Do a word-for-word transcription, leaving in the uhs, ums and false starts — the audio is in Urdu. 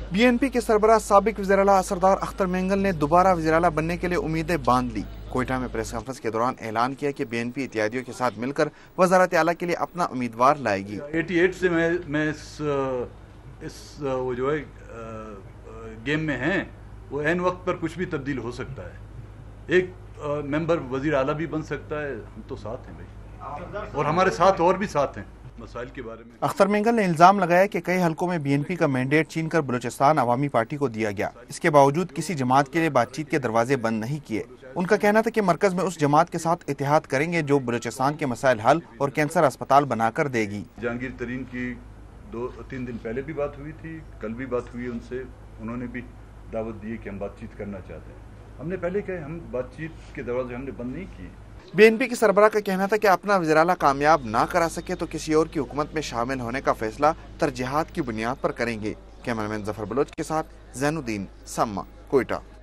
بی این پی کے سربراہ سابق وزیر اعلیٰ سردار اختر مینگل نے دوبارہ وزیر اعلیٰ بننے کے لیے امیدیں باندھ لی۔ کوئٹہ میں پریس کانفرنس کے دوران اعلان کیا کہ بی این پی اتحادیوں کے ساتھ مل کر وزارت اعلیٰ کے لیے اپنا امیدوار لائے گی۔ اٹھاسی سے میں میں اس اس وہ جو ہے گیم میں ہیں، وہ عین وقت پر کچھ بھی تبدیل ہو سکتا ہے۔ ایک ممبر وزیر اعلیٰ بھی بن سکتا ہے، ہم تو ساتھ ہیں بھائی، اور ہمارے ساتھ اور بھی ساتھ ہیں مسائل کے بارے میں۔ اختر مینگل نے الزام لگایا کہ کئی حلقوں میں بی این پی کا مینڈیٹ چھین کر بلوچستان عوامی پارٹی کو دیا گیا، اس کے باوجود کسی جماعت کے لیے بات چیت کے دروازے بند نہیں کیے۔ ان کا کہنا تھا کہ مرکز میں اس جماعت کے ساتھ اتحاد کریں گے جو بلوچستان کے مسائل حل اور کینسر اسپتال بنا کر دے گی۔ جہانگیر ترین کی دو تین دن پہلے بھی بات ہوئی تھی، کل بھی بات ہوئی ان سے، انہوں نے بھی دعوت دی کہ ہم بات چیت کرنا چاہتے ہیں۔ ہم نے پہلے کہا ہم بات چیت کے دروازے ہم نے بند نہیں کیے۔ بی این پی کے سربراہ کا کہنا تھا کہ اپنا وزیر اعلیٰ کامیاب نہ کرا سکے تو کسی اور کی حکومت میں شامل ہونے کا فیصلہ ترجیحات کی بنیاد پر کریں گے۔ کیمرہ مین ظفر بلوچ کے ساتھ زین الدین، سما، کوئٹہ۔